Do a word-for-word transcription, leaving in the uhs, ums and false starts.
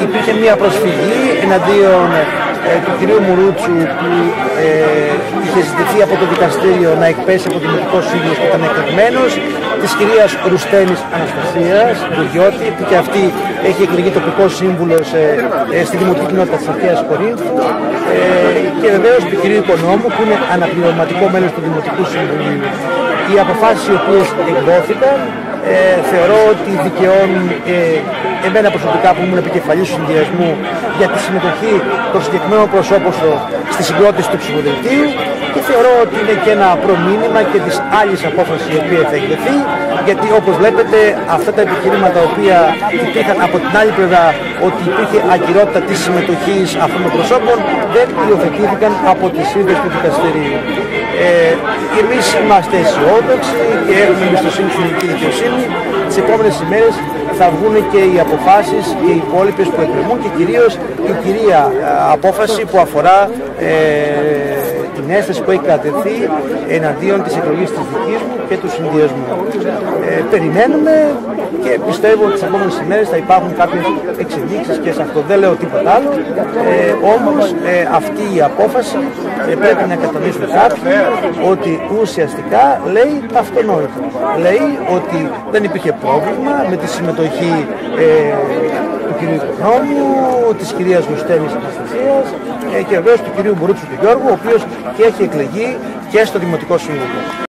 υπήρχε μια προσφυγή εναντίον ε, του κυρίου Μουρούτσου που ε, είχε ζητηθεί από το δικαστήριο να εκπέσει από το Δημοτικό Σύμβουλο που ήταν εκλεγμένος, της κυρίας Ρουστέμης Αναστασίας, του Γιώτη, που και αυτή έχει εκλεγεί τοπικός σύμβουλος ε, ε, στη Δημοτική Κοινότητα της Αρχαίας Κορίνθου, ε, και βεβαίως του κυρίου Οικονόμου, που είναι αναπληρωματικό μέλος του Δημοτικού Συμβουλίου. Οι αποφάσεις οι οποίες εκδόθηκαν ε, θεωρώ ότι δικαιώνουν ε, εμένα προσωπικά που ήμουν επικεφαλής του συνδυασμού για τη συμμετοχή των συγκεκριμένων προσώπων στη συγκρότηση του ψηφοδελτίου, και θεωρώ ότι είναι και ένα προμήνυμα και της άλλης απόφασης η οποία θα εκδοθεί, γιατί όπως βλέπετε αυτά τα επιχειρήματα τα οποία υπήρχαν από την άλλη πλευρά ότι υπήρχε ακυρότητα της συμμετοχής αυτών των προσώπων δεν υιοθετήθηκαν από τη σύνδεση του δικαστηρίου. Ε, εμείς είμαστε αισιόδοξοι και έχουμε εμπιστοσύνη στην ελληνική δικαιοσύνη. Τις επόμενες ημέρες θα βγουν και οι αποφάσεις και οι υπόλοιπες που εκκρεμούν, και κυρίως η κυρία απόφαση που αφορά ε, την αίσθηση που έχει κρατηθεί εναντίον της εκλογής της δικής μου και του συνδυασμού. Ε, περιμένουμε και πιστεύω ότι τις επόμενες ημέρες θα υπάρχουν κάποιες εξελίξεις και σε αυτό δεν λέω τίποτα άλλο. Ε, όμως ε, αυτή η απόφαση ε, πρέπει να κατανοήσουν κάποιοι ότι ουσιαστικά λέει τα αυτονόητα. Λέει ότι δεν υπήρχε πρόβλημα με τη συμμετοχή ε, του κυρίου Οικονόμου, της κυρίας Ρουστέμης Αναστασίας ε, και βεβαίως του κυρίου Μουρούτσου του Γιώργου, ο οποίος και έχει εκλεγεί και στο Δημοτικό Σύμβουλο.